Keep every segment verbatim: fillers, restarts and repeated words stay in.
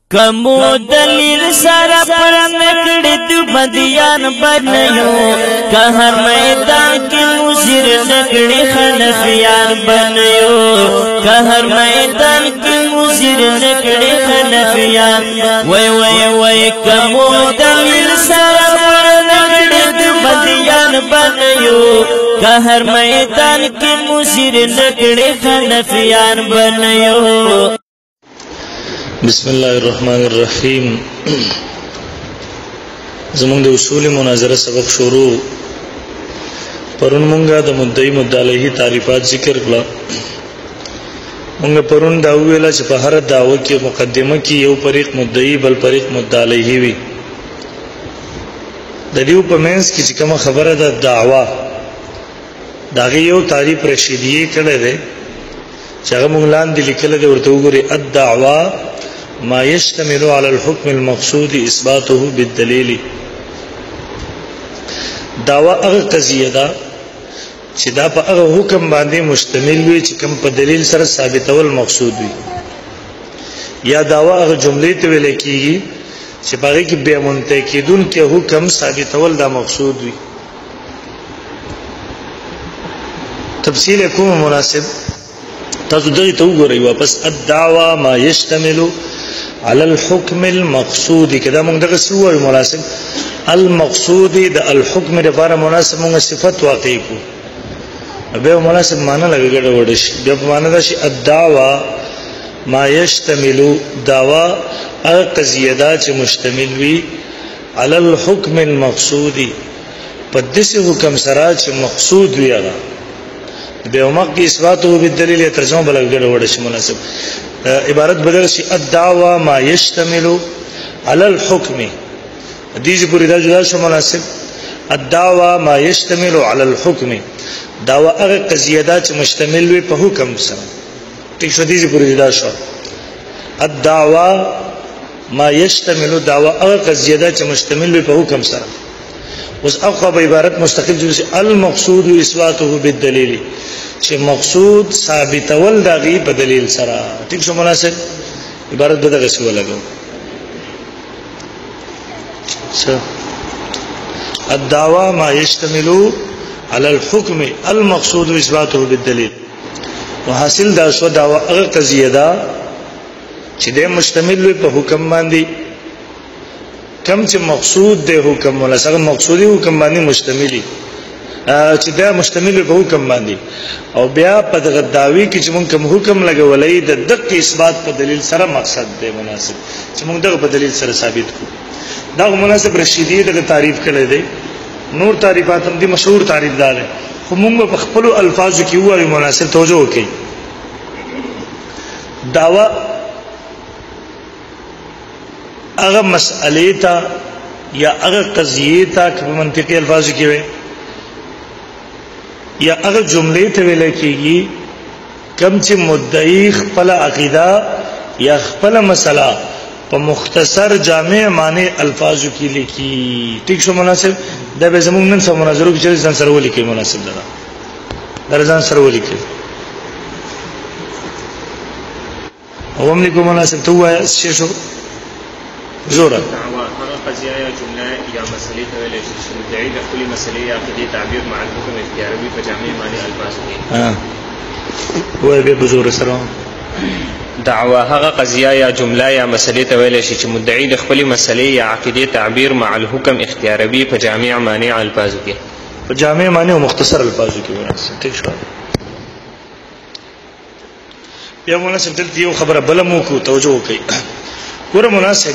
کمو دلیل سارا پر نکڑی دو بدیان بنیو کہ ہر میدان کی مزیر نکڑی خنفیان بنیو کہ ہر میدان کی مزیر نکڑی خنفیان وی وی وی کمو دلیل سارا پر نکڑی دو بدیان بنیو کہ ہر میدان کی مزیر نکڑی خنفیان بنیو. بسم اللہ الرحمن الرحیم. زمونږ د اصول مناظره سبق شروع پرون مونږه د مدعی مدعی علیه تعریفات ذکر کړل. مونږ پرون دا ویل چې په هر دعوه کې مقدمه کې یو فریق مدعی بل فریق مدعی علیه وي. د دې په منځ کې چې کومه خبره ده دعوه دا یو تعریف رشیدیه کړی دی چې هغه مونږ لاندې لیکل دی ورته وګورئ. الدعوه ما يشتمل على الحكم المقصود اثباته بالدليل. دعوه هغه قضیه ده چې دا په هغه حکم باندې مشتمل وي چې کوم په دلیل سره ثابتول مقصود وي، یا دعوه هغه جملې ته ویل کیږي چې په هغه کې به منتهی کیدونکې حکم ثابتول دا مقصود وي. تفصیل کوم مناسب تاسو دغه ته وګورئ واپس. الدعوه ما يشتمل على الحكم المقصود کدا موږ دغه څه وایو مناسب المقصود د الحكم لپاره مناسب موږ صفت واقع کو به مناسب معنی لګیږي وړ شي بیا په معنی دا شي. الدعوه ما يشتمل دعوا هغه قضیه ده چې مشتمل وي على الحكم المقصود په دې حکم سره چې مقصود وي هغه به ومق کی اثباته بالدلیل ترجمه بلګړ وړ شي مناسب عبارت بدل شي. الدعوه ما يشتمل على الحكم دې پوری دا جدا شو مناسب. الدعوه ما يشتمل على الحكم دعوه هغه قضیه ده چې مشتمل وي په حکم سره. ټیک شو دې پوری جدا شو. الدعوه ما يشتمل دعوه هغه قضیه ده چې مشتمل وي په حکم سره. اوس اقرب عبارت مستقل جوړ شي. المقصود اثباته بالدلیل چې مقصود ثابتول دغه په دلیل سره. ٹھیک شو مناسب عبارت به دغه څه ولګو. څه الدعوه ما يشتمل على الحكم المقصود اثباته بالدلیل. وحاصل دا شو دعوه هغه قضیه ده چې د مشتمل وي په حکم باندې کم چې مقصود د حکم ولا سره مقصودی حکم باندې مشتملی چې دا مشتمل په حکم باندې او بیا په دغه داوی کې چې مونږ کوم حکم لګولې د دقیق اثبات په دلیل سره مقصد دی مناسب چې مونږ دغه په دلیل سره ثابت کو. دا مناسب رشیدی دغه تعریف کړی دی. نور تعریفات هم دي مشهور تعریف دار خو مونږ په خپل الفاظو کې وایو مناسب توجه وکړئ. دعوا اگر مسئلے تا یا اگر قضیے تا کہ منطقی الفاظ کی ہوئے یا اگر جملے ته ویل کېږي کم چې مدعی خپل عقیده یا خپل مسله په مختصر جامع معنی الفاظو کې لیکي. ٹھیک شو مناسب. دا به زموږ نن سم مناظرو کې چې ځان سره ولیکي مناسب ده دا ځان سره ولیکي او هم لیکو مناسب ته وایي څه شو زورا دعوه هغه قضیه یا جمله یا مسئله ته ویل شي چې مدعی د خپل مسئله یا عقیده تعبیر مع الحكم اختیاروي په جامع معنی الفاظ کې. ها وای به بزور سره دعوه هغه قضیه یا جمله یا مسئله ته ویل شي چې مدعی د خپل مسئله یا عقیده تعبیر مع الحكم اختیاروي په جامع معنی الفاظ کې په جامع معنی او مختصر الفاظ کې ورسې. ٹھیک شو. بیا مناسب دلته یو خبره بل مو کو توجه وکړئ. ګوره مناسب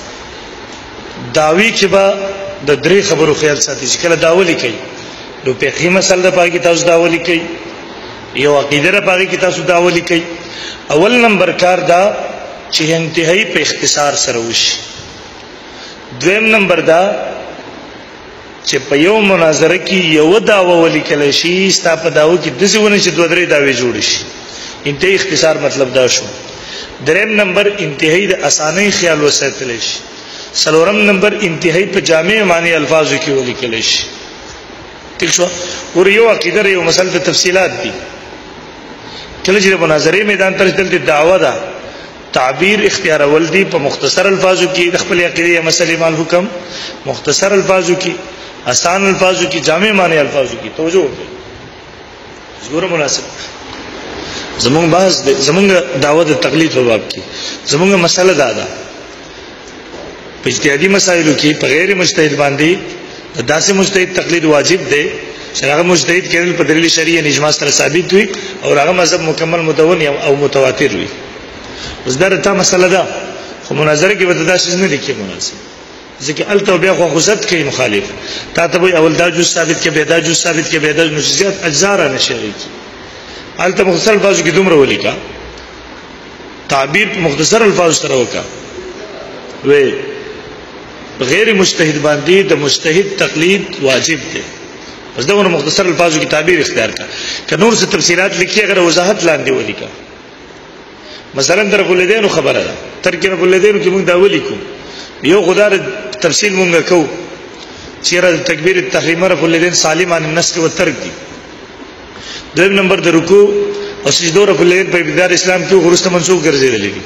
داوی کې با د درې خبرو خیال ساتي چې کله داولی کوي نو فقهي مسله په کې تاسو داولی کوي یو عقیده په کې تاسو داولی کوي. اول نمبر کار دا چې انتهایی په اختصار سره وشي. دویم نمبر دا چې په یو مناظره کې یو داوا ولیکل شي ستا په داو کې د څه ونه چې دوه درې داوی جوړ شي. انتهایی اختصار مطلب دا شو. دریم نمبر انتهایی د اسانۍ خیال وساتل شي. سلورم نمبر انتہائی پہ جامع معنی الفاظ کی ولی کلیش. ٹھیک شو. اور یو عقیدہ یو مسئلہ تفصیلات دی کله چې مناظره میدان ته تل دعوه ده تعبیر اختیار ولدی په مختصر الفاظو کې د خپل عقیده مسلې مال حکم مختصر الفاظو کې آسان الفاظو کې جامع معنی الفاظو کې توجه وکړئ زګور مناسب زمونږ باز زمونږ دعوت تقلید په باب کې زمونږ مسله دا ده په اجتهادي مسایلو کې په غیر مجتهد باندې داسې مجتهد تقلید واجب دی چې هغه مجتهد کېدل په دلیل شرعي یا اجماع سره ثابت وي او هغه مذهب مکمل مدون او متواتر وي. اوس دا ته مسله ده خو مناظره کې به داسې نه لیکي مناسب ځکه الته بیا خو خصت کوي مخالف تا ته وي اول دا جز ثابت کې به دا جز ثابت کې به دا نشزيات اجزار نه شي الته مختصر الفاظ کې دومره ولیکا تعبیر مختصر الفاظ سره وکا وې غیر مجتهد باندې د مجتهد تقلید واجب دی بس دا مختصر الفاظ کی تعبیر اختیار کا کہ نور سے تفصیلات لکھی اگر وضاحت لاندې ولیکا مثلا در الوالدین خبره ده ترکیب الوالدین کې موږ دا ولیکو یو غدار تفصیل مونږ کو چیرې تکبیر التحریم رفع الوالدین سالم عن النسخ والترک دي دویم نمبر د رکوع او سجدو رفع الوالدین په ابتداء اسلام کې غرسته منسوخ ګرځیدل دي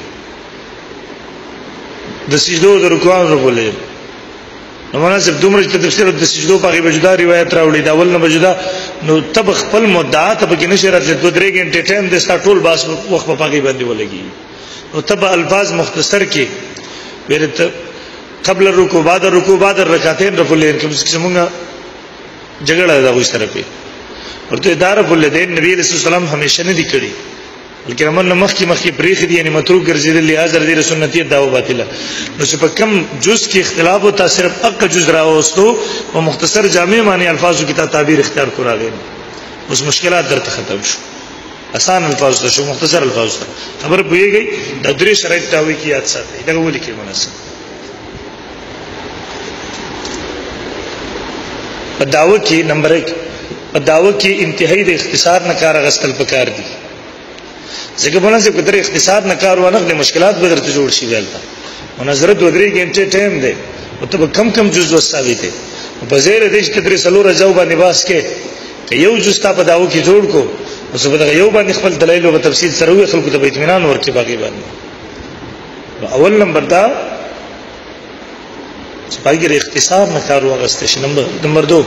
د سجدو د رکوع رفع الوالدین نو مناسب دومره چې تفسیر د سجدو په غیبه جدا روایت راوړي دا ول نه بجدا نو تب خپل مدعا ته کې نشرت له دوه درې غنټه ټایم د ستا ټول باس وخت په پاګې باندې ولګي نو تب الفاظ مختصر کې ورته قبل الركوع بعد الركوع بعد الركعتين رفع اليدين کوم څه مونږه جګړه دا وښ طرف ورته اداره رفع اليدين نبی رسول الله سلام همیشه نه دي کړی بلکې امر مخ کی مخ کی پریخ دي یعنی متروک ګرځیدل لہذا د سنتي دعوه باطله نو چې په کم جز کې اختلاف او تاثیر حق جز راوستو او مختصر جامع معنی الفاظو کی تعبیر اختیار کړه غوښنه اوس مشکلات درته ختم شو آسان الفاظ ته شو مختصر الفاظ ته خبر پويږي د درې شرایط تاوي کی یاد ساتي دا ولي کې مناسب په دعوه کې نمبر ایک په دعوه کې انتهایی د اختصار نه کار غستل پکار دي ځکه په لاسه کتر اختصار نه کار ونه د مشکلات به درته جوړ شي دلته مناظره دوه درې غنټه ټایم دی او ته کم کم جزء ثابت دی په زیر دې چې درې سلور جواب باندې باس کې ته یو جزء تا په داو کې جوړ کو او څه به یو باندې خپل دلایل او تفصیل سره وي خلکو ته اطمینان ورکړي باقي باندې اول نمبر دا چې باقي اختصار نه کار واغسته شي نمبر نمبر دو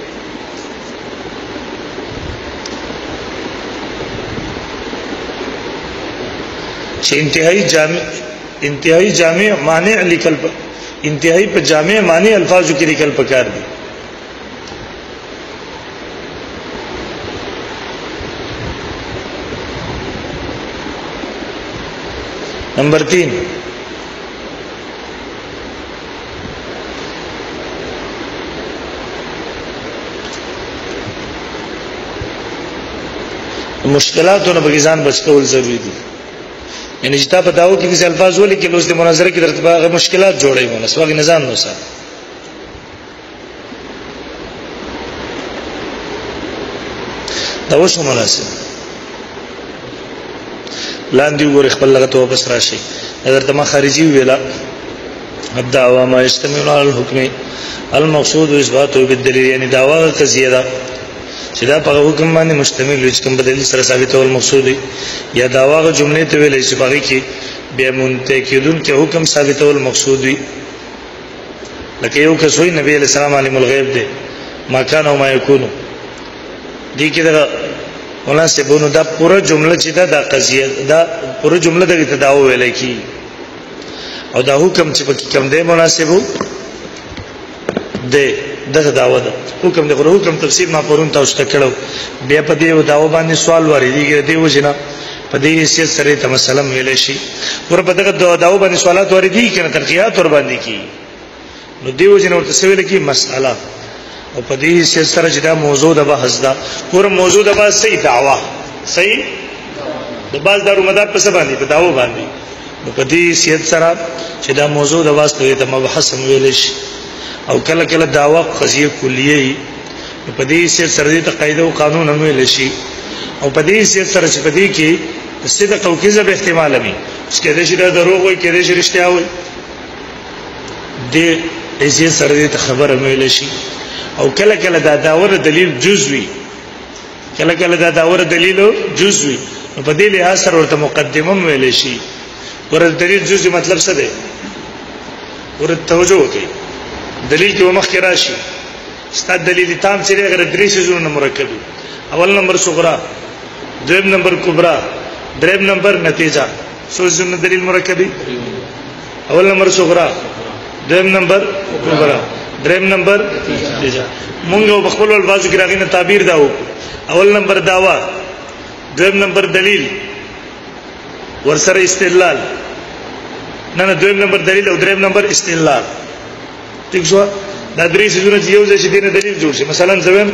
چې انتهایی جامع انتهایی جامع معنی لیکل انتهایی په جامع معنی الفاظو کې لیکل پکار دي نمبر تین مشکلاتونو به ځان بچ کول ضروری دي یعنی چې تا په داو کې څه الفاظ ولې کې لوز د مناظره کې درته باغ مشکلات جوړي مونږ سواګ نظام نو سره دا وشو مناسب لاندې وګورئ خپل لغت واپس راشي اگر تما خارجي ویلا الدعوه ما يشتمل على الحكم المقصود اثباته بالدليل یعنی دعوا قضیه ده چې دا په حکم باندې مشتمل وي چې کوم بدلیل سره ثابت او مقصود یا داوا جمله ته ویل چې باقي کې بیا منتقدون کې حکم ثابت او مقصود وي لکه یو کسوی نبی علیہ السلام علم الغیب دی ما کان او ما یکون دي کې دا مناسبونه دا پوره جمله چې دا د قضیه دا پوره جمله د تداو ویل کی او دا حکم چې پکې کوم دی مناسبو دی دغه داوا ده حکم د حکم تفسیر ما پرون تاسو ته کړو بیا په دې داوا باندې سوال وریږي دی وجنه په دې حیثیت سره ته مثلا ویل شي ور په دغه داوا باندې سوالات وریږي کنه ترقیات ور باندې کی نو دی وجنه ورته سویل کی مسأله او په دې حیثیت سره چې دا موضوع د بحث ده ور موضوع د بحث صحیح دعوا صحیح د باز دارو مدار په سبا باندې په داوا باندې نو په دې حیثیت سره چې دا موضوع د واسطه ته مبحث ویل شي او کله کله داوا قضیه کلیه په دې سره سره د قاعده او قانون هم ویل شي او په دې سره سره چې په دې کې صدق او کذب احتمال وي چې کله چې دا دروغ وي کله چې رښتیا وي دې دې سره د خبره ویل شي او کله کله دا داور دلیل جزوي کله کله دا داور دلیل جزوي په دې لحاظ سره ورته مقدمه ویل شي ورته دلیل جزء مطلب څه دی؟ ورته توجه وکړئ. دلیل کې ومخ کې راشي ستاسو دلیل تام چې هغه درې سيزونه مرکب دي. اول نمبر صغرا، دویم نمبر کبرا، دریم نمبر نتیجه. سوزونه دلیل مرکب دي. اول نمبر صغرا، دویم نمبر کبرا، دریم نمبر نتیجه. مونږ په خپل الفاظو کې راغینه تعبیر داو. اول نمبر داوا، دویم نمبر دلیل، ورسره استدلال. نه نه دویم نمبر دلیل او دریم نمبر استدلال. ٹھیک شو؟ دا درې سيزونه چې یو ځای شي دینه دلیل جوړ شي. مثلا زویم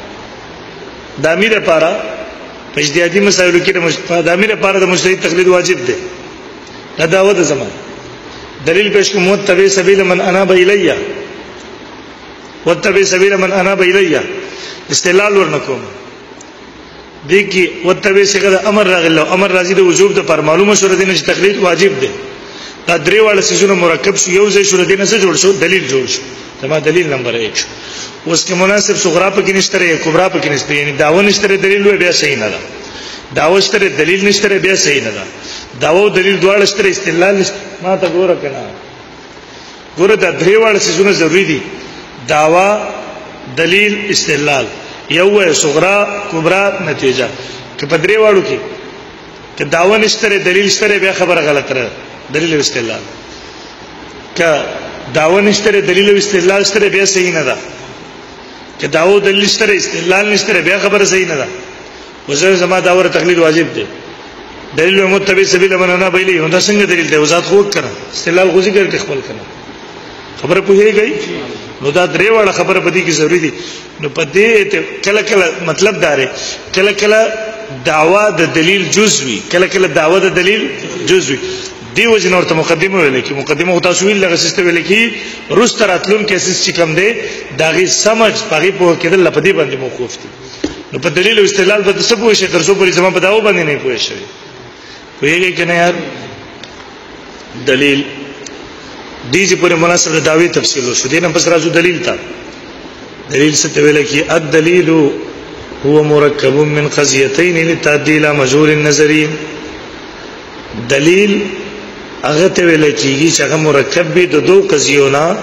د امیر لپاره په اجتهادي مسایلو کې د امیر لپاره د مجتهد تقلید واجب دی. دا دعوه د زمان دلیل پېښ کوم متبع سبیل من اناب الیہ، وتبع سبیل من اناب الیہ استدلال ورنکوم. دیکي وتبع څنګه امر راغلی، امر راځي د وجوب د پر معلومه شوه دینه چې تقلید واجب دی. دا درې واړه سيزونه مرکب شو، یو ځای شو دینه څه جوړ شو؟ دلیل جوړ شو. تمام دلیل نمبر ایک شو. اوس کې مناسب صغرا په کې نشته، کبرا په کې نشته، یعنی داوا نشته دلیل وې بیا صحیح نه ده. داوا نشته دلیل نشته بیا صحیح نه ده. داوا او دلیل دواړه نشته، استدلال نشته. ما ته ګوره کنه، ګوره دا درې واړه سيزونه ضروری دي: داوا، دلیل، استدلال. یو وې صغرا، کبرا، نتیجه. که په درې واړو کې که داوا نشته دلیل نشته بیا خبره غلطه ده. دلیل او استدلال که داوا نشته دلیل او استدلال نشته بیا صحیح نه ده. که داوا دلیل نشته استدلال نشته بیا خبره صحیح نه ده. وزر زما داور تقلید واجب دی. دلیل متبع سبیل من انا بیلی دا څنګه دلیل دی؟ وضاحت خو کړه، استدلال خو ذکر کې خپل کړه. خبره پوهیږئ؟ نو دا درې واړه خبره پدې کې ضروری دي. نو پدې کله کله مطلب دار کله کله دعوا د دلیل جزوی، کله کله دعوا د دلیل جزوی. دی وجه نور ته مقدمه ویل کی، مقدمه او تاسو ویل لغه سیستم ویل کی رست راتلون کې اساس چې کم دی داغي سمجھ پغې په کېدل لپاره باندې موقوف دي. نو په دلیل او استدلال به څه پوه شي؟ تر څو پورې زموږ په داو باندې نه پوه شي. پوهیږئ کنه یار؟ دلیل دې چې پورې مناسب د داوی تفصیل وشو دینه پس راځو دلیل ته. دلیل څه ته ویل کی؟ الدلیل هو مرکب من قضیتین للتعدیل مجهول النظرین. دلیل هغه ته ویل کیږي چې هغه مرکب به د دوه قضیونا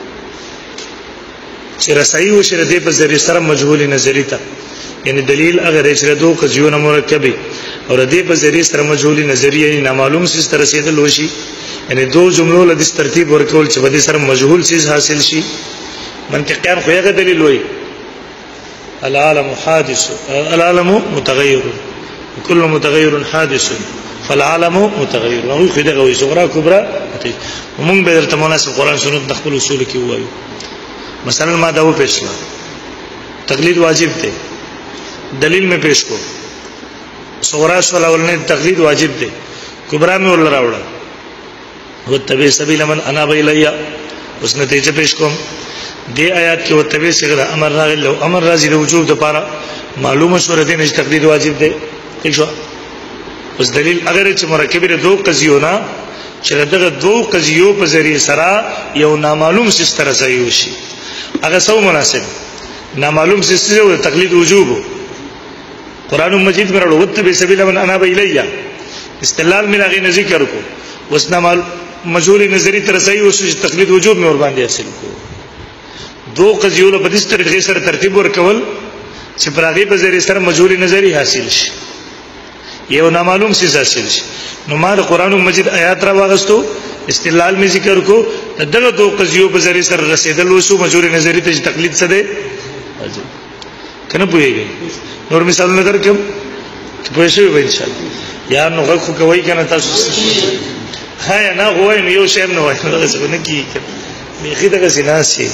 چې رسایي وشره دې په ذریعہ سره مجهول نظری ته. یعنی دلیل هغه چې د دوه قضیونا مرکب او دې په ذریعہ سره مجهول نظری یعنی نامعلوم څه تر رسیدل وشي. یعنی دو جملو له دې ترتیب ورکول چې په دې سره مجهول څه حاصل شي. منطقيان خو هغه دلیل وایي العالم حادث، العالم متغیر، كل متغیر حادث، فالعالم متغیر. نو خو دغه وي صغرا کبرا. ومونږ به درته مناسب قرآن سنت د خپل اصول کې وایو. مثلا ما دا و پیش کړ تقلید واجب دی، دلیل میں پیش کو صغرا شو اولنه تقلید واجب دی، کبرا میں ول راوړه وتبع سبیل من اناب الیہ. اس نتیجه پیش کوم دی آیات کې وتبع څنګه امر راغلی او امر راځي د وجوب د پاره معلومه شوره دي چې تقلید واجب دی. ٹھیک شو؟ اس دلیل اگر چې مرکب د دوه قضیونا چې دغه دوه قضیو په ذریعہ سره یو نامعلوم څه تر ځای شي هغه سو مناسب نامعلوم څه څه تقلید وجوب. قرآن مجید میں رڑو وتبع سبیل من اناب الیہ استدلال میں هغه ذکر کو وس نامعلوم مجهول نظری تر ځای او تقلید وجوب میں ور باندې حاصل کو. دو قضیو له بدیس طریقې سره ترتیب ورکول چې پراغي په ذریعہ سره مجهول نظری حاصل شي یو نامعلوم څه حاصل شي. نو ما د قرآن مجید آیات را واغستو استدلال می ذکر کو دغه دو قضیو په ذریعہ سره رسیدل وسو مجهول نظری ته تقلید څه ده کنه پوهیږي. نور مثالونه درکم چې پوه شئ به ان شاء الله. یا نو غو کوي کنه تاسو ها نه غوای نو یو شیم نه وای نو څه نه کی می خیده که سیناسي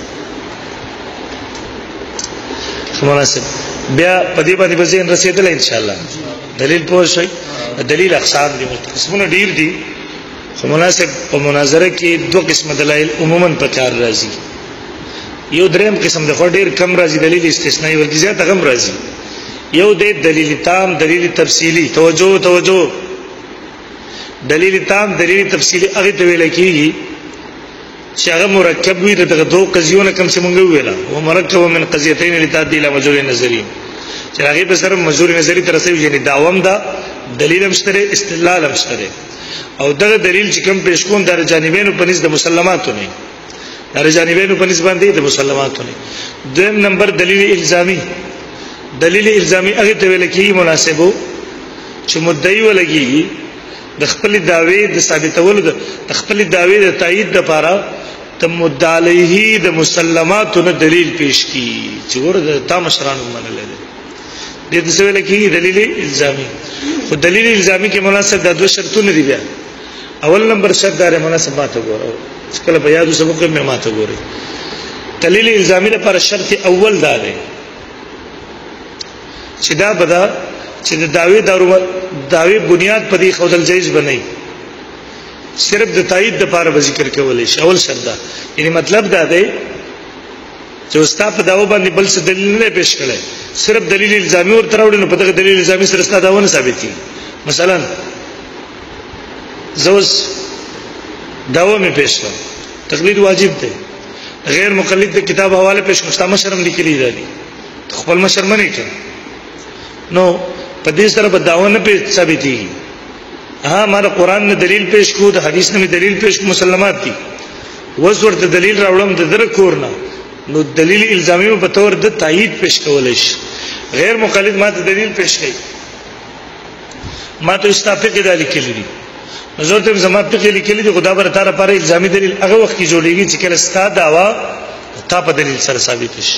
مناسب بیا پدی باندې به زین رسیدل ان شاء الله. دلیل پوه شئ. دلیل اقسام دي قسمونه ډیر دي خو مناسب په مناظره کې دوه قسم دلایل عموما په کار راځي. یو دریم قسم د خو ډیر کم راځي دلیل استثنایی ورته زیات کم راځي. یو د دلیل تام دلیل تفصیلی. توجه توجه دلیل تام دلیل تفصیلی هغه ته ویل کیږي چې هغه مرکب وي دغه دوه قضیونه کم څه مونږ ویلا او مرکب من قضیتین لتعدیل مجهول نظری چې هغه په سره مجهول نظری تر څه یعنی داوم دا دلیل هم شته استدلال هم شته او دغه دلیل چې کوم پیش کوم در جانبینو په نسبت د مسلماتو نه در جانبینو په نسبت د مسلماتو نه. دویم نمبر دلیل الزامی. دلیل الزامی هغه ته ویل کېږي مناسبو چې مدعی ولګي د خپل دعوی د ثابتولو د خپل دعوی د تایید لپاره ته مدعی علیه د مسلماتو نه دلیل پیش کی چې ورته تا مشرانو منل دي. دې څه ویل کېږي دلیل الزامی. خو دلیل الزامی کې مناسب د دوه شرطونه دي بیا. اول نمبر شرط دار مناسب ماته ګورو چې کله په یادو سبق کې ماته ګوري. دلیل الزامی لپاره شرط اول دا دی چې دا بدا چې د دعوی دارو دعوی بنیاد په دې خودل جایز بنئ صرف د تایید د لپاره ذکر کولای شي. اول شرط دا یعنی مطلب دا دی چې استاد په داو باندې بل څه دلیل نه پیش کړي صرف دلیل الزامی ورته راوړي نو په دغه دلیل الزامی سره استاد داونه ثابتي. مثلا زوز داوا می پیش کړ تقلید واجب دی غیر مقلد د کتاب حواله پیش کړه مشرم لیکلی دی خپل مشر منی کړ نو په دې سره په داوا نه په ثابتي. ها ماره قران نه دلیل پیش کو د حدیث نه دلیل پیش کو مسلمات دي وزور د دلیل راوړم د در کورنا نو دلیل الزامی په تور د تایید پیش کولای شي. غیر مقلد ما ته دلیل پیش کړي ما ته استافق د لیکلی دي زه ته زما په کې لیکلی دي خدا بر تعالی پر الزامی دلیل هغه وخت کې جوړیږي چې کله ستاد داوا تا په دلیل سره ثابت شي.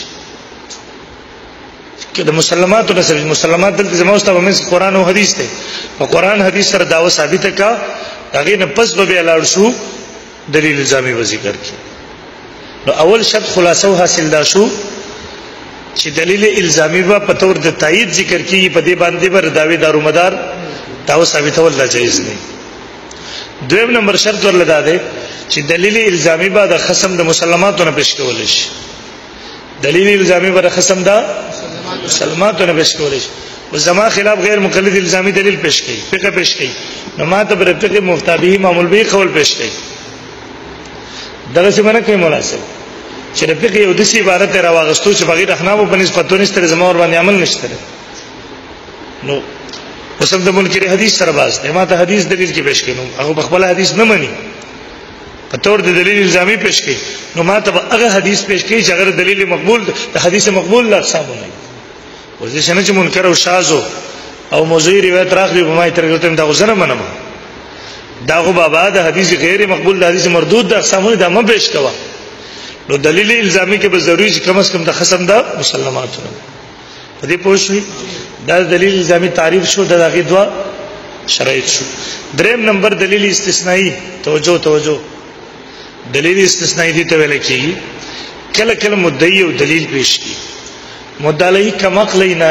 کې د مسلمانانو سره مسلمانان دلته زموږ ته ومنځ قران او حديث ته په قران حديث سره داوا ثابت کا هغه نه پس به لاړ شو دلیل الزامی و ذکر کی. نو اول شرط خلاصو حاصل دا شو چې دلیل الزامی با په تور د تایید ذکر کی په دې باندې بر داوی دارو مدار داوا ثابتول لا جایز نه. دویم نمبر شرط ورلدا ده چې دلیل الزامی با د خصم د مسلمانانو نه پیش کول شي. دلیل الزامی با د خصم دا مسلمانانو نه پیش کول شي. و زما خلاف غیر مقلد الزامی دلیل پیش کړي فقہ پیش کړي نو ما ته بر فقہ مفتابه معمول به قول پیش کړي دغه څه باندې کوي مناسب چې د فقہ یو د سی عبارت راوغستو چې بغیر احناف په نسبت نشته زما ور باندې عمل نشته نو وسم د منکر حدیث سره باز دی ما ته حدیث دلیل کې پیش کړي نو هغه خپل حدیث نه مني په تور د دلیل الزامی پیش کړي نو ما ته هغه حدیث پیش کړي چې هغه دلیل مقبول د حدیث مقبول لا اقسام نه وځي چې نه منکر او شاذ او موضوعي روایت راغلي په ما ترګته دا غوښنه منم دا غو بابا د حدیث غیر مقبول د حدیث مردود د اقسامونه د ما پیش کوا نو دلیل الزامی کې به ضروري چې کم از کم د خصم دا مسلماناتو په دې پوښوي دا دلیل الزامی تعریف شو د هغه دوا شرایط شو. دریم نمبر دلیل استثنایی توجه توجه دلیل استثنایی دي ته ویل کېږي کله کله مدعی او دلیل پیش کی مدعی کما قلینا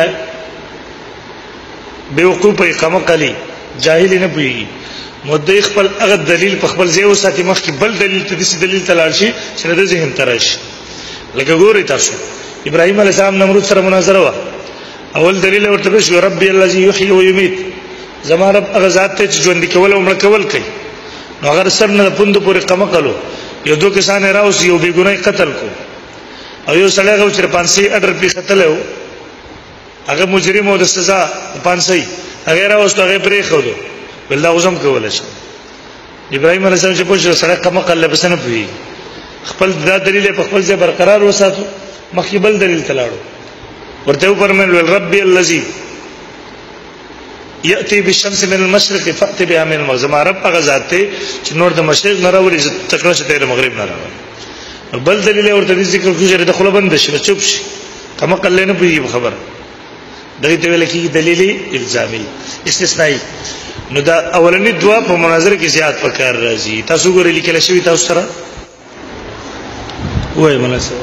بیوقوف کما قلی جاهل نه پوي مدعی خپل هغه دلیل په خپل ځای او ساتي مخ کې بل دلیل ته دې دلیل تلل شي چې د ذهن ترش لکه ګوري تاسو ابراهيم عليه السلام نمرود سره مناظره وا اول دلیل ورته شو ربي الذي يحيي ويميت زما رب هغه ذات ته ژوند کول او مړ کول کوي نو اگر سر نه پوند پورې کما کولو یو دوه کسان راوس یو بی ګناه قتل کو او یو سړی غو چې پانسي اډر پی قتل یو هغه مجرم او د سزا پانسي هغه راوس هغه پرې خو دو بل دا وزم کول شي ابراهيم عليه السلام چې پوښتنه سره کما کله بسنه پوي خپل دا دلیل په خپل ځای برقرار وساتو مخکې بل دلیل تلاړو ورته فرمایل ربي الذي ياتي بالشمس من المشرق فات بها من المغرب زما رب هغه ذات ته چې نور د مشرق نه راوړي تکړه شته د مغرب نه راوړي بل دلیل ورته ذکر کوي د خپل بند شي چوپ شي کما کله نه پوي خبر دغه ته ویل کی دلیل الزامی استثنایی نو دا اولنی دعا په مناظره کې زیات پکار راځي تاسو ګورئ لیکل شوی تاسو سره وای مناسب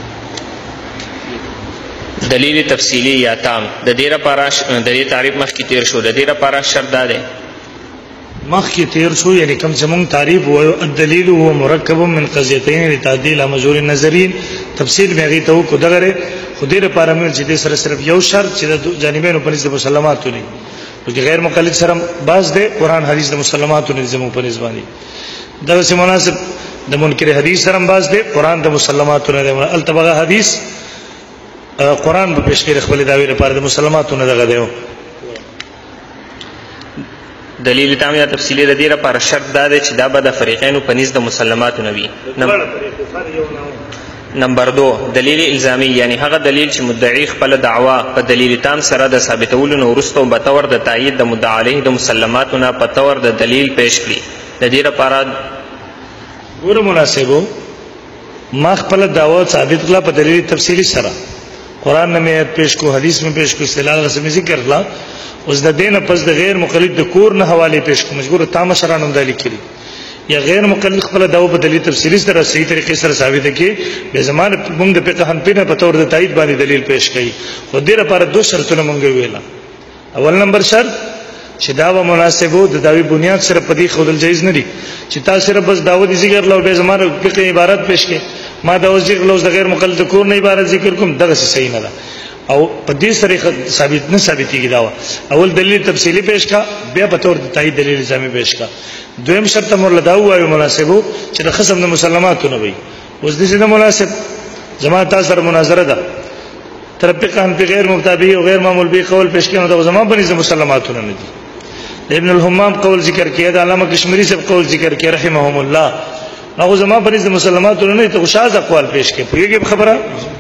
دلیل تفصیلی یا تام د دې لپاره د دې تعریف مخ کې تیر شو د دې لپاره شرط ده مخ کې تیر شو یعنی کم زمون تعریف وایو الدلیل هو مرکب من قضیتین لتعدیل مجور النظرین تفصیل مې غي ته کو دغه خو دې لپاره مې چې دې سره صرف یو شرط چې د جانبینو په نسبت مسلماناتو نه چې غیر مقلد سره باز ده قران حدیث د مسلماناتو نه زمو په نسبت دا سم مناسب د منکر حدیث سره باز ده قران د مسلماناتو نه التبغه حدیث قران په پیش کې خپل داوی لپاره د مسلماناتو نه دغه دیو دلیل تام یا تفصیلی د دې لپاره شرط دا دی چې دا به د فریقینو په نزد د مسلماتو نه وي. نمبر دو دلیل الزامی، یعنی هغه دلیل چې مدعی خپل دعوا په دلیل تام سره د ثابتولو نه وروسته به طور د تایید د مدعا علیه د مسلماتو نه په طور د دلیل پیش کړي. د دې لپاره ګوره مناسبو ما خپل دعوا ثابت کړه په دلیل تفصیلی سره، قرآن نے میں پیش کو، حدیث میں پیش کو، استدلال رسمی ذکر لا اس د دین پس د غیر مقلد د کور نه حواله پیش کو، مجبور تام شران هم دلی کړي یا غیر مقلد خپل دعوا په دلیل تفصیلی سره صحیح طریقې سره ثابت کړي، به زمانه موږ د فقه حنفی نه په تور د تایید باندې دلیل پیش کړي. خو دې لپاره دوه شرطونه موږ ویلا. اول نمبر شرط چې دعوا مناسبو د دعوی بنیاد سره پدې خودل جایز نه دي چې تاسو صرف بس دعوت ذکر لو به زمانه فقه عبارت پیش کړي، ما دا ذکر لوز د غیر مقلد کور نه عبارت ذکر کوم، دغه صحیح نه ده او په دې طریقه ثابت نه ثابتېږي دعوا. اول دلیل تفصیلی پیش کا، بیا په تور د تایید دلیل الزامی پیش کا. دویم شرط مر لدا وایو مناسبو چې د خصم د مسلماتو نه وي. اوس دې نه مناسب زما تاسو سره مناظره ده، ترپقان په غیر مبتدی او غیر معمول به قول پیش کړي، نو زما باندې مسلماتو نه دي. ابن الحمام قول ذکر کړي، د علامه کشمیری سے قول ذکر کړي رحمهم الله، هغه زما باندې مسلماتو نه ته شاذ اقوال پیش کړي. پوهیږي خبره؟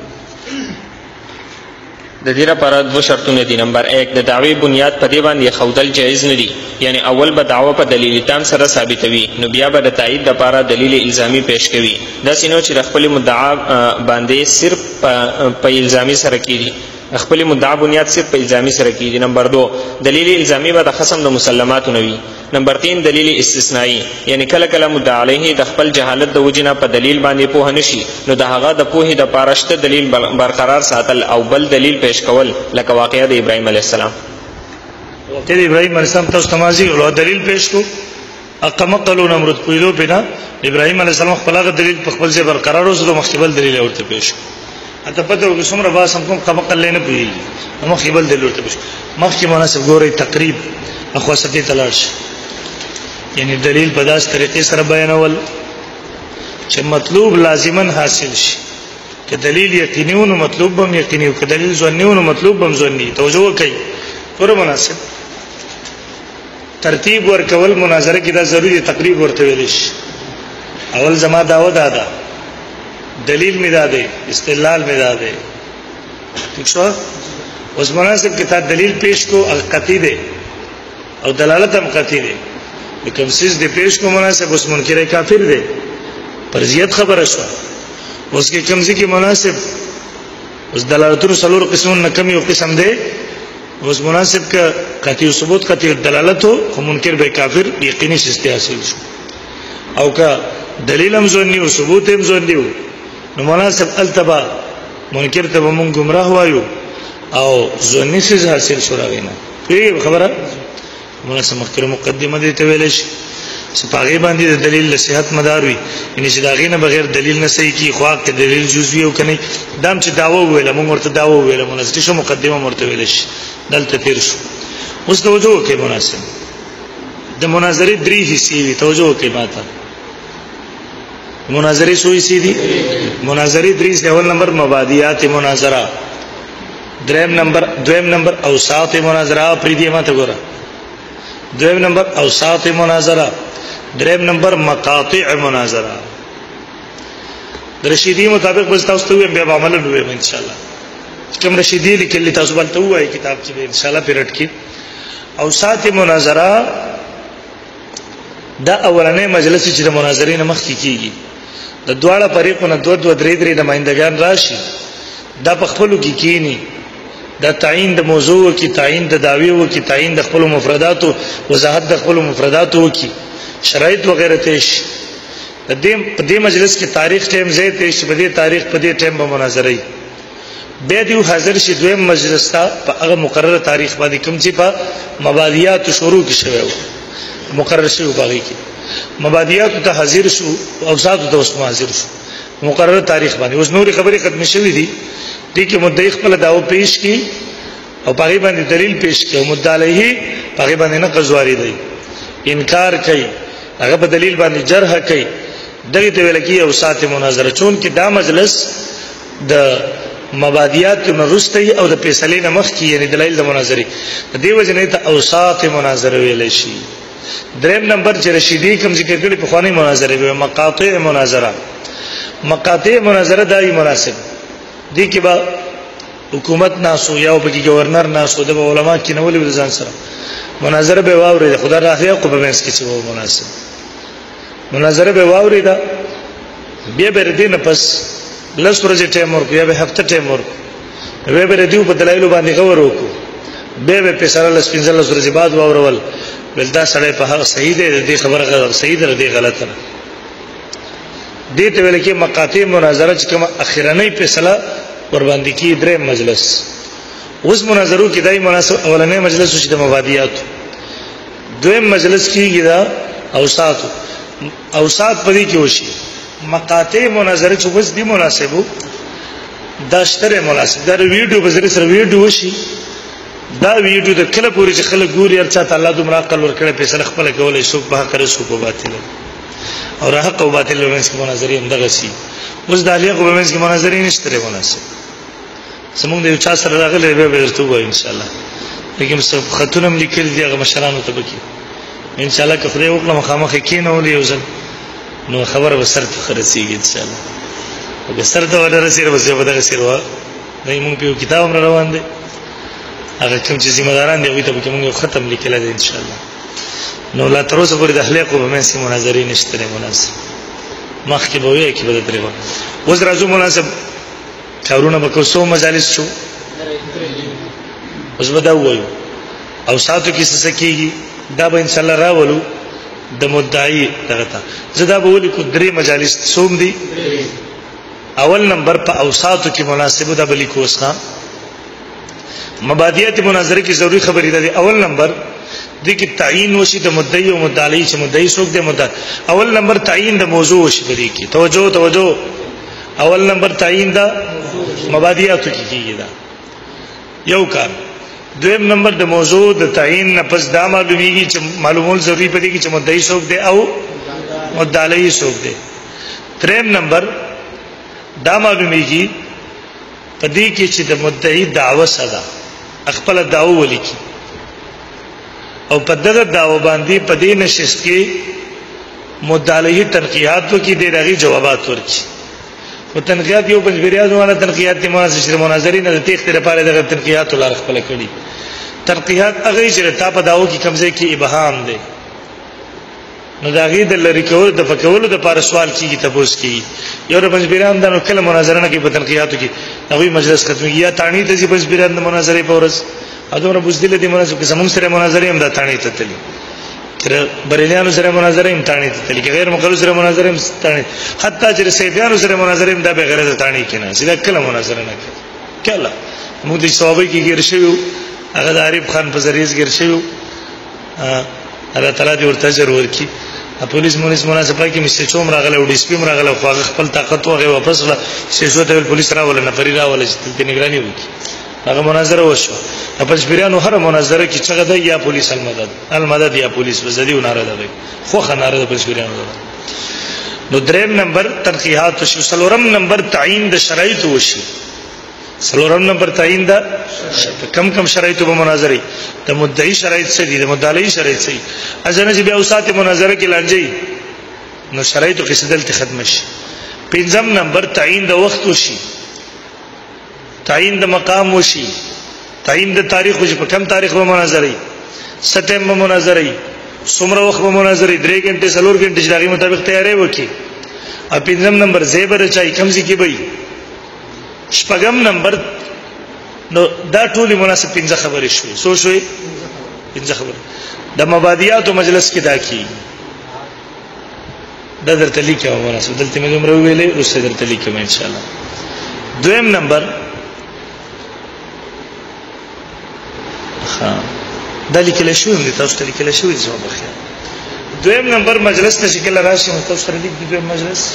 د دې لپاره دوه شرطونه دي. نمبر ایک د دعوی بنیاد په دې باندې خودل جایز نه دي، یعنی اول به دعوا په دلیل تام سره ثابتوي، نو بیا به د تایید لپاره دلیل الزامی پیش کوي. داسې نو چې د خپل مدعا باندې صرف په الزامی سره کیږي، خپل مدعا بنیاد صرف په الزامی سره کیږي. نمبر دو دلیل الزامی به د خصم د مسلماتو نه وي. نمبر تین دلیل استثنایی، یعنی کله کله مدعا علیه د خپل جهالت د وجنه په دلیل باندې پوه نشي، نو د هغه د پوهې د پارشته دلیل برقرار ساتل او بل دلیل پیش کول، لکه واقعه د ابراهیم علیه السلام. ته ابراهیم علیه السلام تاسو تمازی او دلیل پیش کو، اقم قالو نمرود پویلو بنا ابراهیم علیه السلام خپل هغه دلیل په خپل ځای برقرار اوسلو، مخکبل دلیل ورته پیش کو. اته پته وګ څومره باس هم کوم قمقل نه پویږي، مخکبل دلیل ورته پیش مخکې مناسب ګوري تقریب اخواستی تلاش، یعنی دلیل په داس طریقې سره بیانول چې مطلوب لازما حاصل شي. که دلیل یقیني و نو مطلوب هم یقیني، او که دلیل ظني و نو مطلوب هم ظني. توجه کوي پوره مناسب ترتیب ورکول مناظره کې دا ضروري تقریب ورته ویل شي. اول زما داوا دادا دلیل می داده، استدلال می داده، ٹھیک شو. اوس مناسب کې تا دلیل پیش کو قطعی ده او دلالت هم قطعی ده، کوم سیس دی پیش کو مناسب اوس منکر کافر دی، پرزیت خبره شو. اوس کې کوم ځکه مناسب اوس دلالتونو څلور قسمونه نه کم یو قسم دی، اوس مناسب کا قطعی ثبوت قطعی دلالت او منکر به کافر یقیني سیسته حاصل شو، او کا دلیل هم ځونی او ثبوت هم ځونی، نو مناسب التبا منکر ته مونږ گمراه وایو او ځونی سیس حاصل شو راغینا. په خبره مناسب مخکره مقدمه دې ته ویل شي چې پاغي باندې د دلیل له صحت مدار وي، ان چې دا غینه بغیر دلیل نه صحیح کی، خو که دلیل جزوی او کني دام چې داوا ویل موږ ورته داوا ویل مناسب شو، مقدمه ورته ویل شي دلته تیر شو. اوس توجه کوي مناسب د مناظرې درې حصے وي، توجه کوي ماته مناظرې سوې سي دي. مناظرې درې سي، اول نمبر مبادیات مناظره، دریم نمبر دویم نمبر اوساط مناظره، پرې دې ماته ګوره، دویم نمبر اوساط مناظره، دریم نمبر مقاطع مناظره. رشیدی مطابق بس تاسو ته بیا به عمل وکړو ان شاء الله. کوم رشیدی لیکل تاسو بل ته وایي کتاب چې ان شاء الله پیرټ کې. اوساط مناظره دا اولنې مجلس چې د مناظرې نه مخکې کیږي، د دواړه فریقونو دوه دوه درې درې نمائندگان راشي، دا په خپلو کې کینی، دا تعین د موضوع کی، تعین د دعوی و کی، تعین د خپل مفردات، وضاحت د خپل مفردات و کی، شرایط وغیرہ تیش. د دې په دې مجلس کې تاریخ ټیم زه تیش، په دې تاریخ په دې ټیم به مناظره به دی حاضر شي. دویم مجلس ته په هغه مقرره تاریخ باندې کوم چې په مبادیات شروع کې شوی و مقرر شوی و، باغی کې مبادیات ته حاضر شو او ذات ته اوس حاضر شو مقرره تاریخ باندې. اوس نورې خبرې ختم شوې دي، دې کې مدعی خپل داو پیش کی او پاغي باندې دلیل پیش کی او مدعا علیه پاغي باندې نه قضواری دی، انکار کوي، هغه په دلیل باندې جرح کوي، دغه ته ویل کی اوساط مناظره. چون کې دا مجلس د مبادیات نرستی او د فیصله نه مخ کی، یعنی دلایل د مناظره، د دې وجه نه ته اوساط مناظره ویل شي. دریم نمبر چې رشیدی کوم ذکر کړي په خواني مناظره به مقاطع مناظره مقاطع مناظره دای مناسب دي کې با حکومت ناسو یا په کې گورنر ناسو د علماء کې نو ولې ځان سره مناظره به واوري خدا راځي کو به مس کې چې وو مناسب مناظره به واوري دا بیا به دینه پس لس ورځې ټیم ورکو یا به هفته ټیم ورکو به به دیو په دلایل باندې غور وکړو به به په سره لس پنځه لس ورځې بعد واورول بل دا سړی په هغه صحیح دی دې خبره صحیح ده دې غلطه ده دې ته ویل کې مقاطع مناظره چې کوم اخیرنۍ فیصله ور باندې کې درې مجلس اوس مناظرو کې دای مناسب اولنې مجلس چې د مبادیات دویم مجلس کېږي دا اوسات اوسات پدې کې وشي مقاطع مناظره چې وس دي مناسبو دا شتره مناسب دا ویډیو په ذریعہ سره ویډیو وشي دا ویډیو د کله پوری چې خلک ګوري ارچا تعالی دومره عقل ورکړي فیصله خپل کولای شو په حق رسو په باطل او حق او باطل له منځ کې مناظره هم دغه شي اوس د علی کو په منځ کې مناظره نشته مناسب سمون د یو چا سره راغلی به ورته وای ان شاء الله لیکن صرف خطونه لیکل دي هغه مشرانو ته بکی ان شاء الله که خدای وکړه مخامخ کینو ولې وزن نو خبره به سر ته خرڅيږي ان شاء الله او سر ته ورته رسېږي بس په دغه سیروا دای مونږ په کتاب روان دي هغه کوم چې ذمہ داران دي وي ته به موږ ختم لیکل دي ان شاء الله نو لا تر اوسه پورې د اخلاق په منځ کې مناظرې نشته مناسب مخکې به وي کې به درېو اوس راځو مناسب کارونه به کوڅو مجالس شو اوس به دا وایو او ساتو کې څه کېږي دا به ان شاء الله راولو د مدعی دغه ته زدا به ولي کو درې مجالس سوم دي اول نمبر په اوساتو کې مناسب ده بلی کوسا مبادیات مناظره کی ضروری خبرې ده اول نمبر د کی تعیین وشي د مدعی او مدعی چې مدعی څوک دی مدعی اول نمبر تعیین د موضوع وشي بلی کی توجه توجه اول نمبر تعیین د مبادیات کې کیږي دا یو کار دویم نمبر د موضوع د تعیین نه پس دا معلومیږي چې معلومول ضروری پدې کې چې مدعی څوک دی او مدعی څوک دی دریم نمبر دا معلومیږي پدې کې چې د مدعی دعوه صدا خپل دعوه ولیکي او په دغه دعوه باندې پدې نشست کې مدعی تنقیحات وکي د دغه جوابات ورکړي او تنقیحات یو پنځبریاز والا تنقیحات د مناظره مناظرین د تخت لپاره دغه تنقیحات ولر خپل کړي تنقیحات هغه چې تا په داو کې کمزې کې ابهام دي نو دا غي د لری کول د فکولو د لپاره سوال کیږي تاسو کې یو د پنځبریان د کله مناظره نه کې په تنقیحاتو کې هغه مجلس ختمي یا تانی ته چې پنځبریان د مناظره په ورځ اته بوزدل دي مناظره کې زمون سره مناظره هم د تانی ته تللی کړه بریلیانو سره مناظره هم تانی ته تللی غیر مقلو سره مناظره هم تانی حتی چې سیفیانو سره مناظره هم د بغیر د تانی کې نه سیده کله مناظره نه کوي کله موږ د صحابه کې ګر شوی هغه د عارف خان په ذریعہ ګر شوی الله تعالی دې ورته اجر ورکړي پولیس مونږ مناسبه کې مستر چوم راغله او ډي سي پی راغله خو خپل طاقت وغه واپس را شیشو ته پولیس راول نه پری راول چې د نگرانی وکړي هغه مناظره وشو په شپریانو هر مناظره کې څنګه ده یا پولیس المدد المدد یا پولیس وزدي وناره ده خو خناره ده په شپریانو نو دریم نمبر تنقیحات شو سلورم نمبر تعیین د شرایط وشي سلورم نمبر تعیین دا کم کم شرایط په مناظره د مدعی شرایط څه دي د مدعی شرایط څه اځنه چې بیا اوسات مناظره کې لانجی نو شرایط کې سدلته ختم شي پنځم نمبر تعیین د وخت وشي تعیین د مقام وشي تعیین د تاریخ وشي په کم تاریخ په مناظره ستم په مناظره څومره وخت په مناظره درې غنټه څلور غنټه چې دغه مطابق تیارې وکي ا پنځم نمبر زیبر چای کمزې کې وي شپږم نمبر نو دا ټولي مناسب پنځه خبرې شوې سو شوې پنځه خبرې د مبادیات مجلس کې دا کی دا درته لیکه مناسب دلته مې عمر ویلې اوس درته لیکم ان شاء الله دویم نمبر ها دا لیکل شوې دي تاسو ته لیکل شوې دي زما بخیر دویم نمبر مجلس ته شکل راشي تاسو سره لیک دی دویم مجلس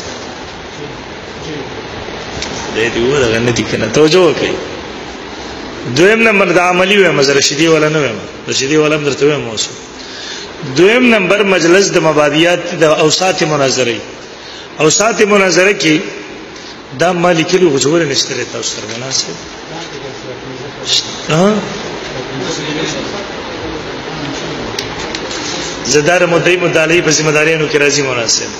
دې دی و دا نه دي کنه توجه وکړئ دویم نمبر د عملی و مزه رشیدی ولا نه و رشیدی ولا هم درته و موضوع دویم نمبر مجلس د مبادیات د اوسات مناظره اوسات مناظره کې دا مالکی له غوړ نشته تاسو سره مناسب ها زدار مدعی مدعی په ذمہ داریانو کې راځي مناسب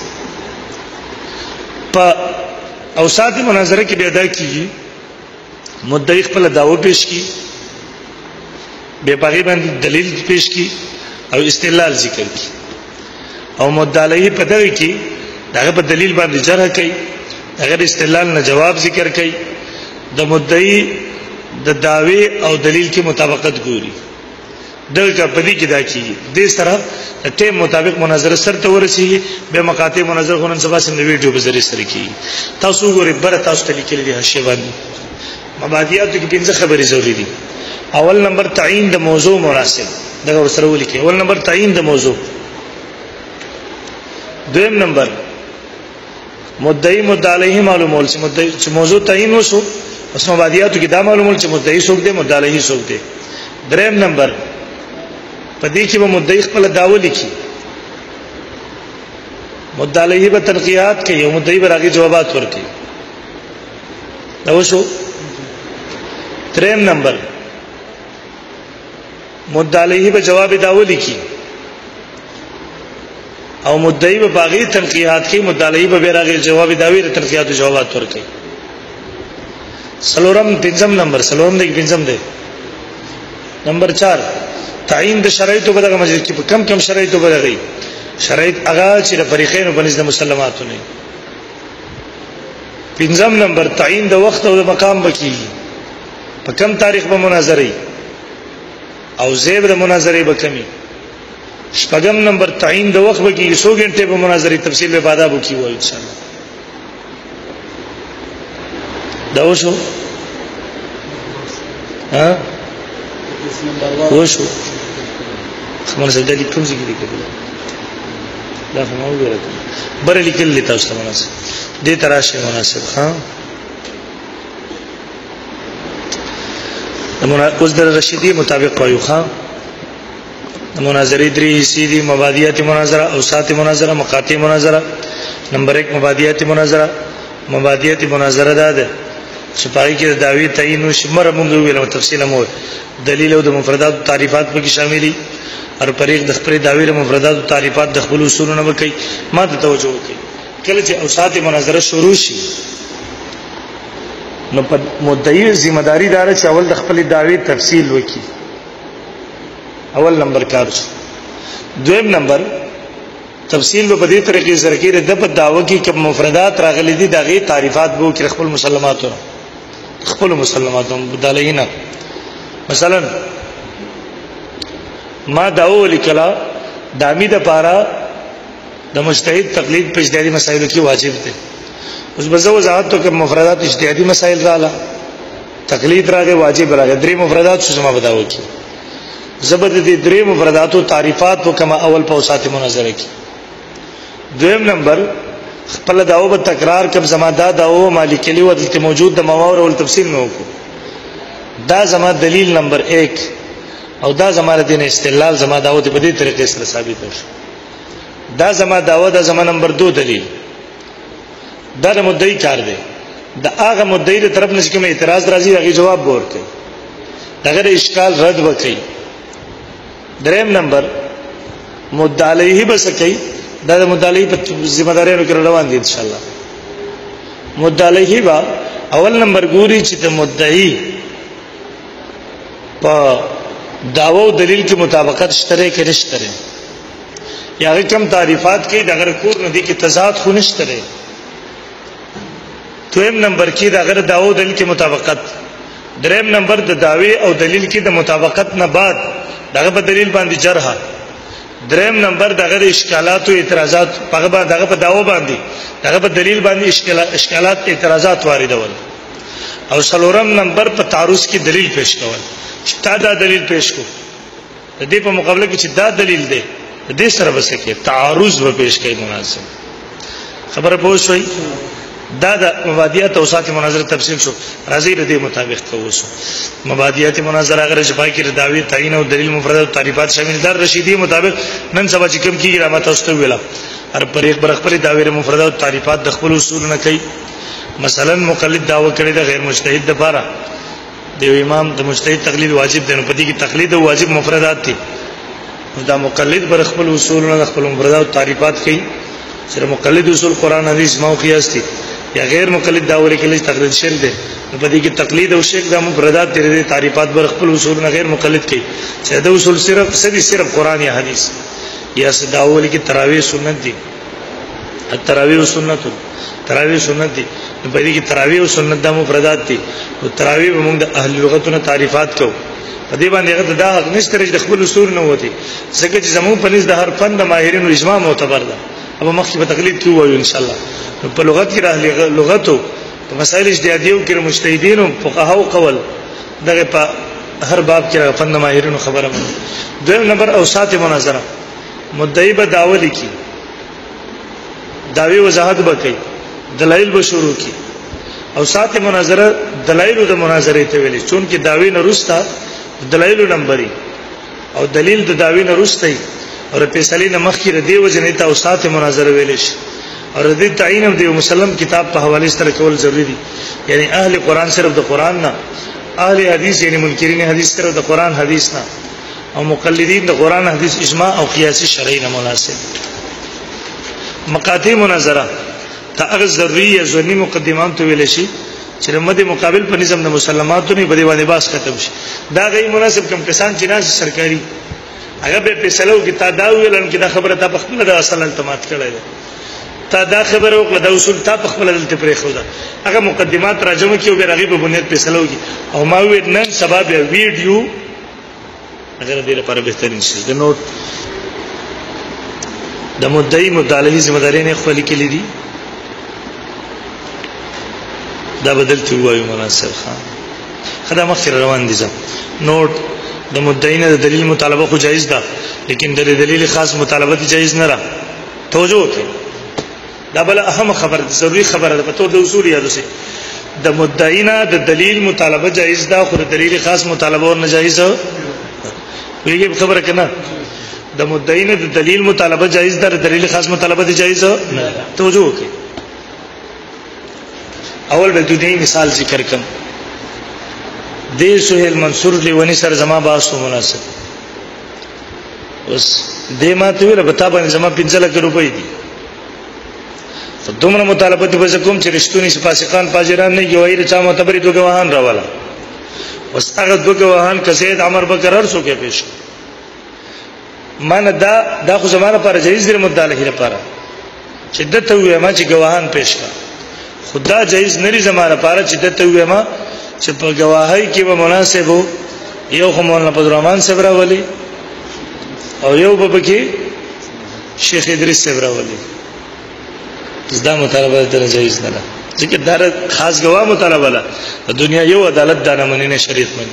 په اوساط مناظره کې بیا ادا کیږي مدعی خپل دعوه پیش کی بے پاغي باندې دلیل پیش کی او استدلال ذکر کی او مدعی په دغه کې دغه په دلیل باندې جرح کوي دغه استدلال نه جواب ذکر کوي د مدعی د دعوی او دلیل کې مطابقت ګوري دغه په دې کې دا کیږي د سره د ټیم مطابق مناظره سره ته ورسیږي به مقاطع مناظره غونن سبا سم د ویډیو په ذریعہ سره کیږي تاسو ګورئ بر تاسو ته لیکل دي حاشیه باندې مبادیات کې پنځه خبرې ضروری دي اول نمبر تعیین د موضوع مناسب دغه ورسره ولیکي اول نمبر تعیین د موضوع دویم نمبر مدعی مدعی علیه معلومول چې مدعی چې موضوع تعیین وسو اوس مبادیات کې دا معلومول چې مدعی څوک دی مدعی علیه څوک دی دریم نمبر پدې کې به مدعی خپل دعوه لیکي مدعی علیه به تنقیحات کوي او مدعی به راغلي جوابات ورکړي دا وشو دریم نمبر مدعی علیه به جواب دعوه لیکي او مدعی به باغی تنقیحات کوي مدعی علیه به راغلي جواب دعوی ر تنقیحات او جوابات ورکړي سلورم پنځم نمبر سلورم دې پنځم دی نمبر چار تعین د شرایطو په دغه مجلس کې کم کم شرایطو په دغه شرایط هغه چې د فریقین په نسبت مسلماتو نه پنځم نمبر تعین د وخت او د مقام بکی په کم تاریخ به مناظره او زیب د مناظره به کمی شپږم نمبر تعین د وخت بکی څو غنټه په مناظره تفصیل به بعدا بکی وای ان شاء الله دا وشو ها وشو خمر سره د کوم ځای کې لیکل دا هم وګورئ بر لیکل لیتا اوس مناسب دې تراشه مناسب ها نمونه اوس د رشیدی مطابق وایو ها مناظره درې سیدی مبادیات مناظره او سات مناظره مقاطع مناظره نمبر ایک مبادیات مناظره مبادیات مناظره ده چې پای کې دعوی تعین او شمر موږ ویلو تفصیل مو دلیل او د مفردات او تعریفات په کې شاملي هر طریق د خپل دعوی له مفردات او تعریفات د خپل اصولونه وکي ما ته توجه وکي کله چې اوسات مناظره شروع شي نو په مدعی ذمہ داری دار چې اول د خپل دعوی تفصیل وکي اول نمبر کار دویم نمبر تفصیل په دې طریقې سره کې د په دعوه کې کوم مفردات راغلي دي دغه تعریفات وو کې خپل مسلماتو خپل مسلماتو بدلاینا مثلا ما داو لیکلا دامی د پارا د مجتهد تقلید په اجتهادي مسایلو کې واجب دي اوس بزو وضاحت ته کوم مفردات اجتهادي مسائل رااله تقلید راغی واجب راغی درې مفردات څه ما بداو کې زبر دي درې مفردات او تعریفات په کما اول په اوسات مناظره کې دویم نمبر خپل داو په تکرار کب زماده داو مالک لی و دلته موجود د مواور او تفصیل مې وکړو دا زما دلیل نمبر ایک او دا زما دین استدلال زما داو ته په دې طریقې سره ثابت شو دا زما داو دا زما نمبر دو دلیل دا د مدعی کار دی دا هغه مدعی تر طرف نشي کوم اعتراض راځي هغه جواب ورکړي دغه اشکال رد وکړي دریم نمبر مدعی علیه بس کوي دا د مدعی علیه په ذمہ داریانو کې روان دي ان شاء الله مدعی علیه با اول نمبر ګوري چې د مدعی په داو او دلیل کې مطابقت شته کې نشته یا کوم تعریفات کې د اگر کور ندی کې تضاد خو نشته دویم نمبر کې د اگر داو او دلیل کې مطابقت دریم نمبر د داوی او دلیل کې د مطابقت نه بعد دغه په دلیل باندې جرح دریم نمبر دغه اشکالات او اعتراضات هغه به دغه په داو باندې دغه په دلیل باندې اشکالات اشکالات اعتراضات واردول او څلورم نمبر په تعارض کې دلیل پیش کول چې دا, دا دلیل پیش کو د دې په مقابله کې چې دا دلیل دی د دې سره بس کې تعارض به پیش کوي مناسب خبره پوه شوي دا د مبادیات او سات مناظره تفصیل شو راځي د دې مطابق کووسو مبادیات مناظره اگر شفای کې دعوی تعین او دلیل مفردات او تعریفات شامل دي رشیدی مطابق نن سبا چې کوم کیږي را ماته واستو ویلا هر پر یک بر خپل دعوی مفردات او تعریفات د خپل اصول نه کوي مثلا مقلد دعوه کړي د غیر مجتهد د لپاره د امام د مجتهد تقلید واجب دی نو پدې کې تقلید او واجب مفردات دي دا مقلد بر خپل اصول نه خپل مفردات تعریفات کوي چې مقلد اصول قران حدیث ما قیاس دي یا غیر مقلد دا ولې کله تقلید شرک ده په دې کې تقلید او شرک د مفردات دي تعریفات بر خپل اصول نه غیر مقلد کوي چې دا اصول صرف سدي صرف قران یا حدیث یا دا ولې کې تراویح سنت دي التراویح سنت تراویح سنت دي په دې کې تراویح او سنت د مفردات دي او تراویح موږ د اهل لغتونو تعریفات کوو په دې باندې هغه دا حق نشته چې خپل اصول نه وتی ځکه چې زموږ په نس د هر فن د ماهرینو اجماع معتبر ده ابا مخکې په تقلید کې وایو ان شاء الله په لغت کې راغلي لغتو په مسائل اجتهادیو کې مجتهدین او فقهاو قول دغه په هر باب کې فن د ماهرینو خبره ده. دویم نمبر اوسات مناظره مدعی به دعوه لیکي داوی وضاحت وکړي دلایل به شروع کی اوسات مناظره دلایل د مناظره ته ویلي چون کې داوی نه رستا دلایل نمبرې او دلیل د داوی نه رسته او فیصله نه مخکې د دیو جنې ته اوسات مناظره ویل شي او د دې تعین د مسلم کتاب په حواله سره کول ضروری دي یعنی اهل قران صرف د قران نه اهل حدیث یعنی منکرین حدیث صرف د قران حدیث نه او مقلدین د قران حدیث اجماع او قیاسی شرعی نه مناسب مقاطع مناظره تا هغه ضروری یا ځنی مقدمات ته ویل شي چې مده مقابل په نظام د مسلمانانو نه بده باندې باس ختم شي دا غي مناسب کم کسان چې ناس سرکاري هغه به فیصلو کې تا دا ویلن کې دا خبره تا په خپل د اصل التمات کړی ده تا دا خبره وکړه د اصول تا په خپل دلته پرې خو ده هغه مقدمات راجمه کې او به رغیب بنیاد فیصلو کې او ما وی نن سبب ویډیو اگر دې لپاره بهترین شي د نوٹ د مدعی مدعی ذمہ داری نه خپل کې لیدي دا بدلتی وایو مناسب خان خدا مخکې روان دي ځم نوٹ د مدعی نه د دلیل مطالبه خو جایز ده لیکن د دلیل خاص مطالبه جایز نه را توجه وکړه دا بل اهم خبر ضروری خبره ده په تو د اصول یادو سي د مدعی نه د دلیل مطالبه جایز ده خو د دلیل خاص مطالبه ور نه جایز ویږي خبره کنه د مدعی نه د دلیل مطالبه جایز ده د دلیل خاص مطالبه دي جایز نه توجه وکړه اول به دنیای مثال ذکر کم دې سہیل منصور لیونی سره زما باسو مناسب اوس دې ما ته ویل بتا باندې زما پنځه لک روپۍ دي ته دومره مطالبه دې کوم چې رښتونی فاسقان فاجران نه گواہی رچا معتبرې دوه گواهان راواله اوس هغه دوه گواهان کزید عمر بکر هر څوک پیش من دا دا خو زمانه پر جایز دی مدعی لپاره چې دته وې ما چې گواهان پیش کړه خدا جایز نری زمانه پاره چې دته وې ما چې په گواهی کې به مناسب وو یو خو مولانا عبدالرحمن صاحب راولي او یو به کې شیخ ادریس صاحب راولي زدا مطالبه ته جایز نه ده ځکه دا خاص گواه مطالبه ده د دنیا یو عدالت دانه منی نه شریعت منی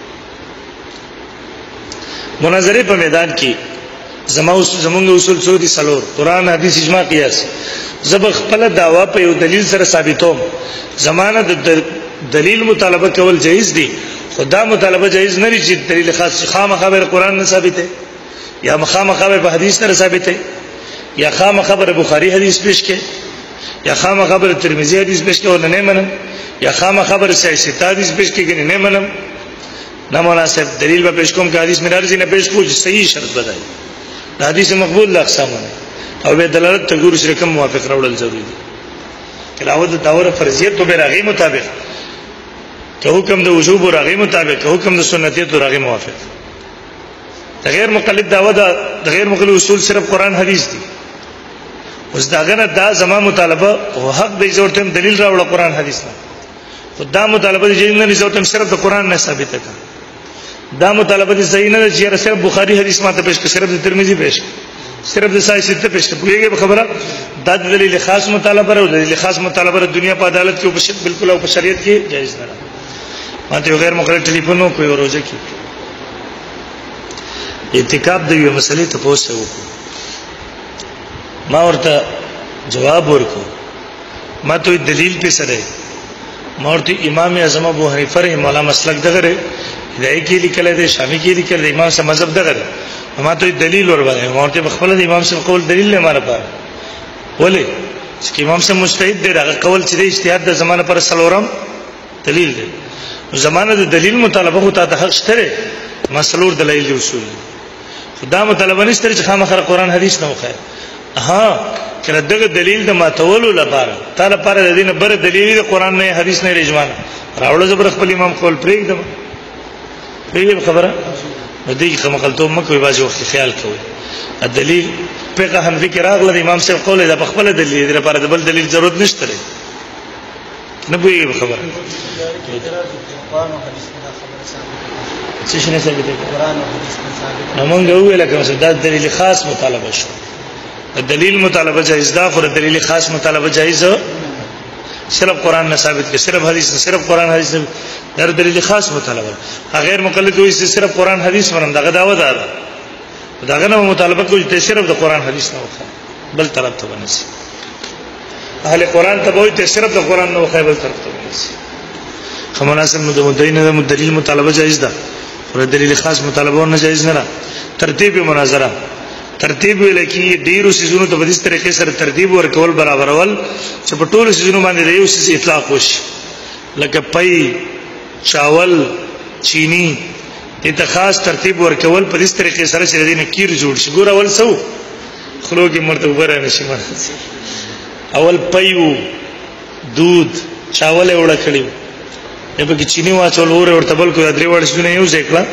مناظره په میدان کې زمو زمونږ اصول څو دي سلور قران حدیث اجماع قیاس زب خپل دعوا په یو دلیل سره ثابتوم زمانه د دلیل مطالبه کول جایز دي خدا مطالبه جایز نه لري چې دلیل خاص خامہ خبر قران نه ثابته یا مخامہ خبر په حدیث سره ثابته یا خامہ خبر بخاری حدیث پیش کې یا خامہ خبر ترمذی حدیث پیش کې او نه منم یا خامہ خبر صحیح ست حدیث پیش کې نه منم نه مناسب دلیل به پیش کوم کې حدیث مرارزی نه پیش کوم صحیح شرط بدای دا حدیث مقبول لا اقسامونه او به دلالت ته ګور شرکم موافق راوړل ضروری دي کلاوه د داوره فرضیت تو به راغي مطابق که حکم د وجوب او راغي مطابق که حکم د سنتیت او راغي موافق غیر مقلد داوه د غیر مقلد اصول صرف قران حدیث دي اوس داغه نه دا زما مطالبه او حق د ضرورت دلیل راوړل قران حدیث نه خدا مطالبه دي نه ضرورت صرف د قران نه ثابته کا دا مطالبه دي صحیح نه چې صرف بخاری حدیث ماته پیش کړ صرف د ترمذی پیش صرف د صحیح ست پیش کړ پوهیږي خبره دا د دلیل خاص مطالبه او د دلیل خاص مطالبه دنیا په عدالت کې او بالکل او په شریعت کې جایز نه ده ماته غیر مقلد ټلیفون کوئی روزه کې اعتکاف د یو مسلې ته پوښتنه وکړه ما ورته جواب ورکړ ما ته دلیل په سره ما ورته امام اعظم ابو حنیفه رحمه الله مسلک دغه دای کی لیکل دی شامی کی لیکل دی امام سے مذهب دغه ما ته دلیل ورغله ما ته خپل امام سے قول دلیل نه ماره پاره ولې چې امام سے مجتهد دی هغه قول چې د اجتهاد د زمانه پر سلورم دلیل دی زمانه د دلیل مطالبه هو ته حق شته مسلور دلایل اصول خدا مطالبه نشته چې خامخره قرآن حدیث نه وخایي. ها کله دغه دلیل د ماتولو لپاره تعالی لپاره د دینه بر دلیل د قرآن نه حدیث نه رجمانه راوړل زبر خپل امام قول پرېږدم پرېږدم خبره دې کوم خلطو مکوې باځي وخت خیال کوي الدلیل فقه حنفی کې راغله امام صاحب قول دا په خپل دلیل د لپاره د بل دلیل ضرورت نشته نه بوي خبره قرآن او حدیث نه خبره ثابت څه شي نه ثابت قرآن او حدیث نه ثابت نو مونږ ویل کوم چې دا دلیل خاص مطالبه شو دلیل مطالبه جایز ده خو دلیل خاص مطالبه جایز صرف قرآن نه ثابت کې صرف حدیث نه صرف قرآن حدیث نه در دلیل خاص مطالبه غیر مقلد وي چې صرف قرآن حدیث ورن دغه داوا ده دغه نه مطالبه کوي چې صرف د قرآن حدیث نه وخه بل طرف ته ونسي اهل قرآن ته وایي چې صرف د قرآن نه وخه بل طرف ته ونسي خمناسب نو د مدین د دلیل مطالبه جایز ده ور دلیل خاص مطالبه نه جایز نه ده ترتیب مناظره ترتیب لکه ډیرو سيزونو ته په دې طریقې سره ترتیب ورکول برابرول چې په ټولو سيزونو باندې د یو سیس اطلاق وشي لکه پي چاول چینی دې ته خاص ترتیب ورکول په دې طریقې سره چې دې نه کیر جوړ شي ګور اول سو خلوګي مرتبه را نشي اول پيو دود چاول وړه کړیو په کې چینی واچول اور ورته بل کو درې وړ شونه یو ځکلا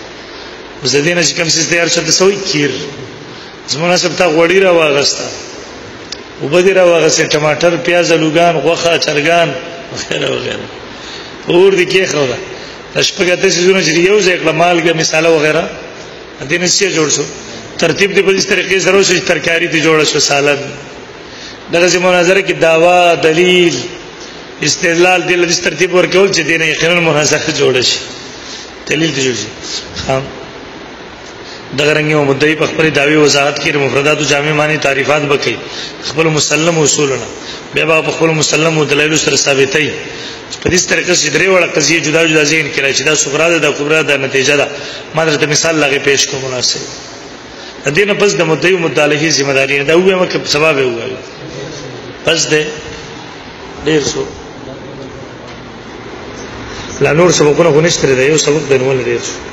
زدينه چې کوم څه تیار شته سوې کیر زمونه سبتا غوړی را واغستا وبدی را واغسته ټماټر پیاز لوګان غوخه چرګان وغیرہ وغیرہ اور دي کې خو دا شپږته سيزونه چې یو ځکلا مالګه مثال وغیرہ دینه څه جوړ شو ترتیب دی په دې طریقې سره چې ترکاری دی جوړ شو سالن دغه زمونه نظر کې داوا دلیل استدلال دل د ترتیب ورکول چې دینه یقینا مناظره جوړ شي دلیل دی جوړ شي خام دغه رنګ یو مدعی په خپل داوی وضاحت کې مفردات او جامع معنی تعریفات وکړي خپل مسلم اصولنا بیا په خپل مسلم او دلایل سره ثابتای په دې طریقې چې درې وړه قضیه جدا جدا ځین کړي چې دا صغرا ده د کبرا ده نتیجه ده ما درته مثال لاغه پیش کوم مناسب د دې نه پس د مدعی او مدعی ذمہ داری نه دا وایي چې سبب وایي پس ده ډیر شو لا نور سبقونه غونښتره ده یو سبق د نوول ډیر شو